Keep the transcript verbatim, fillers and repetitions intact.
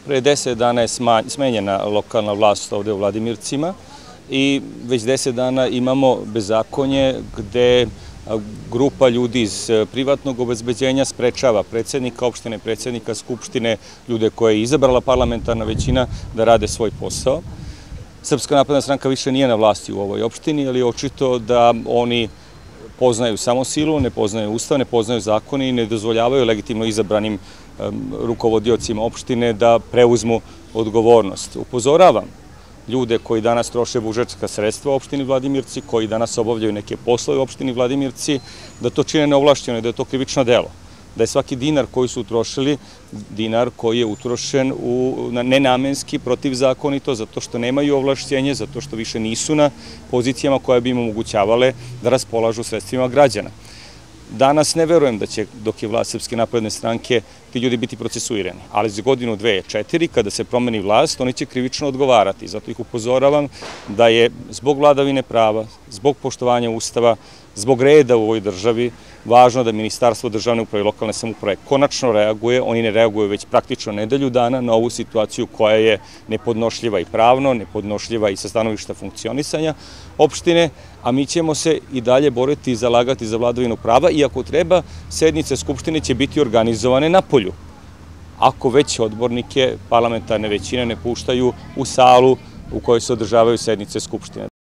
Pre deset dana je smenjena lokalna vlast ovde u Vladimircima i već deset dana imamo bezakonje gde grupa ljudi iz privatnog obezbeđenja sprečava predsednika opštine, predsednika skupštine, ljude koje je izabrala parlamentarna većina da rade svoj posao. Srpska napredna stranka više nije na vlasti u ovoj opštini, ali je očito da oni poznaju samo silu, ne poznaju ustav, ne poznaju zakoni i ne dozvoljavaju legitimno izabranim rukovodiocima opštine da preuzmu odgovornost. Upozoravam ljude koji danas troše budžetska sredstva u opštini Vladimirci, koji danas obavljaju neke poslove u opštini Vladimirci, da to čine neovlašćeno i da je to krivično delo. Da je svaki dinar koji su utrošili, dinar koji je utrošen nenamenski, protivzakonito, zato što nemaju ovlašćenje, zato što više nisu na pozicijama koje bi im omogućavale da raspolažu sredstvima građana. Danas ne verujem da će, dok je vlast Srpske napredne stranke, ti ljudi biti procesuirani, ali za godinu, dve, četiri, kada se promeni vlast, oni će krivično odgovarati. Zato ih upozoravam da je zbog vladavine prava, zbog poštovanja ustava, zbog reda u ovoj državi, važno da Ministarstvo državne uprave i lokalne samouprave konačno reaguje. Oni ne reaguju već praktično nedelju dana na ovu situaciju koja je nepodnošljiva i pravno, nepodnošljiva i sa stanovišta funkcionisanja opštine, a mi ćemo se i dalje boriti i zalagati za vladavinu prava i ako treba, sednice Skupštine će biti organizovane napolju. Ako već odbornike parlamentarne većine ne puštaju u salu u kojoj se održavaju sednice Skupštine.